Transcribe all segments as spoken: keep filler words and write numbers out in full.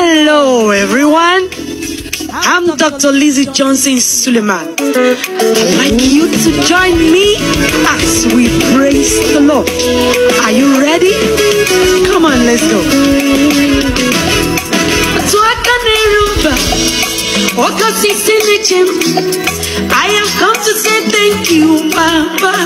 Hello everyone, I'm Doctor Lizzy Johnson-Suleman. I'd like you to join me as we praise the Lord. Are you ready? Come on, let's go. I have come to say thank you, Papa.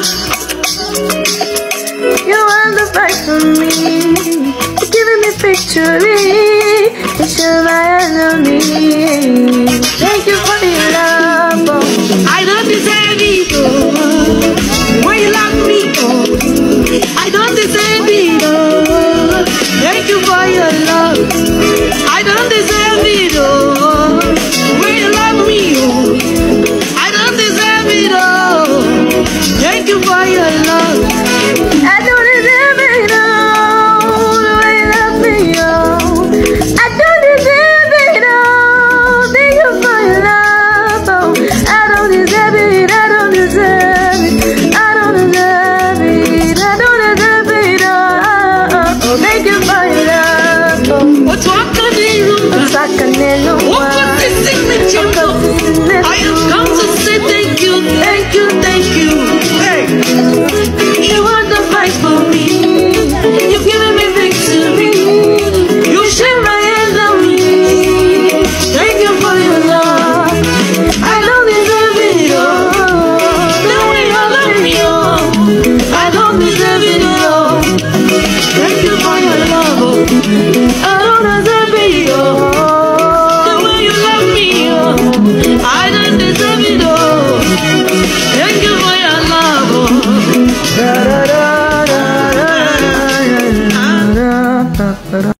You are the fight for me, giving me victory, you show my enemy. Thank you for your love, oh. I don't deserve it, oh. Why you love me, oh. I don't deserve it, oh. Thank you for your love. I don't deserve it, oh. Why you love me, oh. I don't deserve it, oh. Thank you for your love. I don't deserve it, oh. The way you love me, oh. I don't deserve it, oh. Thank you for your love, oh. I don't deserve it, I don't deserve it, I don't deserve it, I don't deserve it, oh. Thank you for your love, oh. What's walking in the room?